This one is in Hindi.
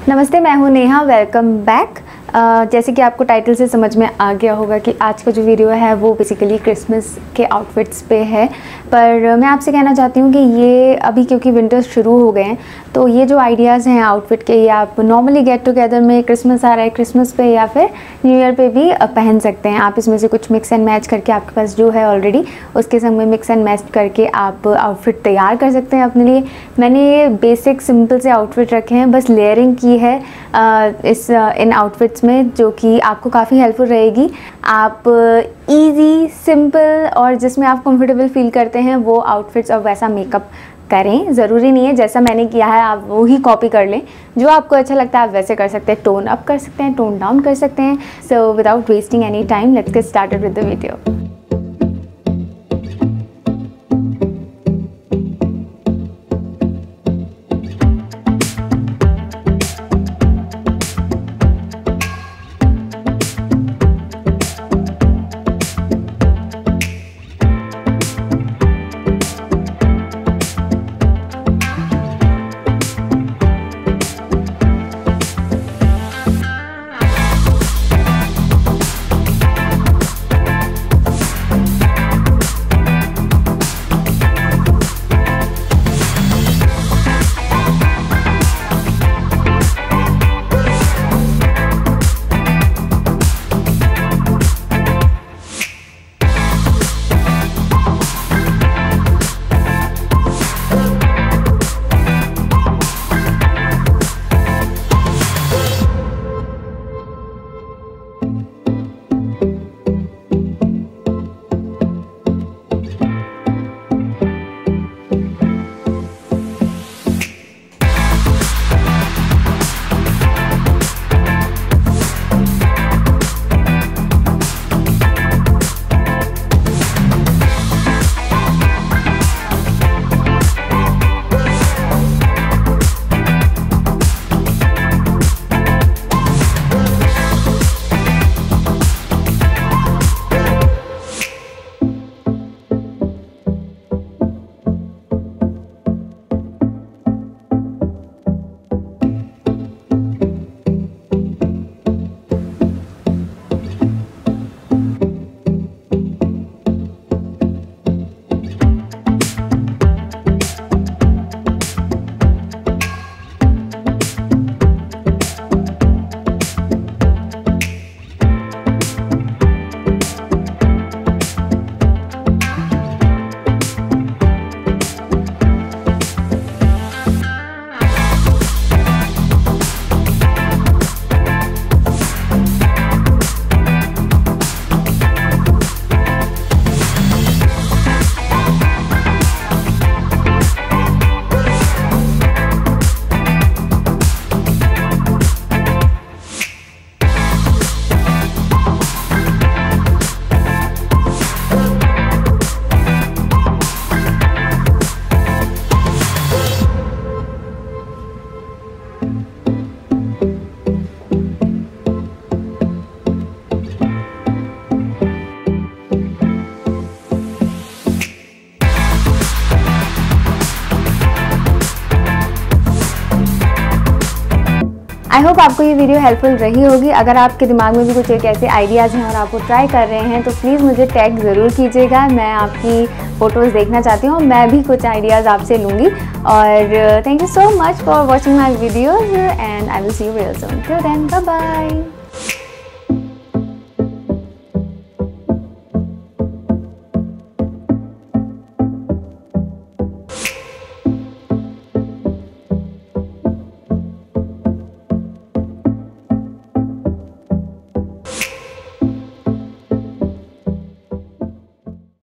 नमस्ते, मैं हूँ नेहा। Welcome back. जैसे कि आपको टाइटल से समझ में आ गया होगा कि आज का जो वीडियो है वो बेसिकली क्रिसमस के आउटफिट्स पे है। पर मैं आपसे कहना चाहती हूँ कि ये अभी क्योंकि विंटर्स शुरू हो गए हैं तो ये जो आइडियाज़ हैं आउटफिट के, ये आप नॉर्मली गेट टुगेदर में, क्रिसमस आ रहा है, क्रिसमस पे या फिर न्यू ईयर पे भी पहन सकते हैं। आप इसमें से कुछ मिक्स एंड मैच करके, आपके पास जो है ऑलरेडी उसके संग में मिक्स एंड मैच करके आप आउटफिट तैयार कर सकते हैं अपने लिए। मैंने बेसिक सिंपल से आउटफिट रखे हैं, बस लेयरिंग की है इन आउटफिट्स में, जो कि आपको काफ़ी हेल्पफुल रहेगी। आप इजी, सिंपल और जिसमें आप कंफर्टेबल फील करते हैं वो आउटफिट्स और वैसा मेकअप करें। ज़रूरी नहीं है जैसा मैंने किया है आप वो ही कॉपी कर लें। जो आपको अच्छा लगता है आप वैसे कर सकते हैं। टोन अप कर सकते हैं, टोन डाउन कर सकते हैं। So without wasting any time, let's get started with the video. I hope आपको ये वीडियो हेल्पफुल रही होगी। अगर आपके दिमाग में भी कुछ एक ऐसे आइडियाज़ हैं और आप वो ट्राई कर रहे हैं तो प्लीज़ मुझे टैग ज़रूर कीजिएगा। मैं आपकी फ़ोटोज़ देखना चाहती हूँ, मैं भी कुछ आइडियाज़ आपसे लूँगी। और thank you so much for watching my videos and I will see you real soon. Till then, bye bye.